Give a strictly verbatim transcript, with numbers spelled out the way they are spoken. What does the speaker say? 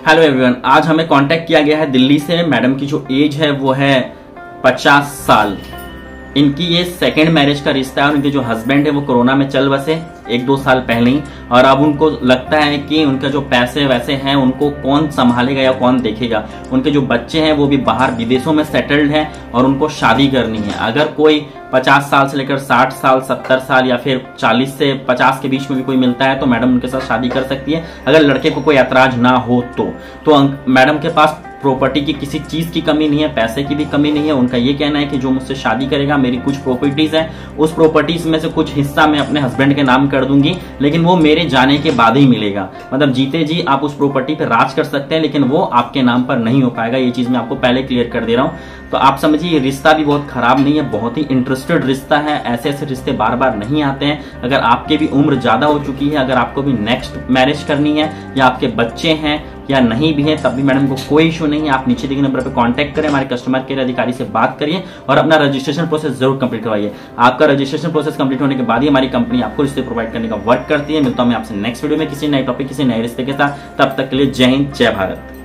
Hello everyone, आज हमें contact किया गया है दिल्ली से। मैडम की जो एज है वो है पचास साल। इनकी ये सेकंड मैरिज का रिश्ता है और उनके जो हस्बैंड है वो कोरोना में चल बसे एक दो साल पहले ही, और अब उनको लगता है कि उनके जो पैसे वैसे हैं उनको कौन संभालेगा या कौन देखेगा। उनके जो बच्चे हैं वो भी बाहर विदेशों में सेटल्ड हैं और उनको शादी करनी है। अगर कोई पचास साल से लेकर साठ साल, सत्तर साल या फिर चालीस से पचास के बीच में भी कोई मिलता है तो मैडम उनके साथ शादी कर सकती है, अगर लड़के को कोई ऐतराज ना हो तो। तो मैडम के पास प्रॉपर्टी की किसी चीज की कमी नहीं है, पैसे की भी कमी नहीं है। उनका ये कहना है कि जो मुझसे शादी करेगा, मेरी कुछ प्रॉपर्टीज है, उस प्रॉपर्टीज में से कुछ हिस्सा मैं अपने हस्बैंड के नाम कर दूंगी, लेकिन वो मेरे जाने के बाद ही मिलेगा। मतलब जीते जी आप उस प्रॉपर्टी पे राज कर सकते हैं, लेकिन वो आपके नाम पर नहीं हो पाएगा। ये चीज मैं आपको पहले क्लियर कर दे रहा हूं। तो आप समझिए ये रिश्ता भी बहुत खराब नहीं है, बहुत ही इंटरेस्टेड रिश्ता है। ऐसे ऐसे रिश्ते बार बार नहीं आते हैं। अगर आपके भी उम्र ज्यादा हो चुकी है, अगर आपको भी नेक्स्ट मैरिज करनी है या आपके बच्चे हैं या नहीं भी है, तब भी मैडम को कोई इशू नहीं है। आप नीचे दिए नंबर पर कांटेक्ट करें, हमारे कस्टमर केयर अधिकारी से बात करिए और अपना रजिस्ट्रेशन प्रोसेस जरूर कंप्लीट करवाइए। आपका रजिस्ट्रेशन प्रोसेस कंप्लीट होने के बाद ही हमारी कंपनी आपको रिश्ते प्रोवाइड करने का वर्क करती है। मिलता हूं मैं आपसे नेक्स्ट वीडियो में किसी नए टॉपिक, किसी नए रिश्ते के साथ। तब तक के लिए जय हिंद, जय भारत।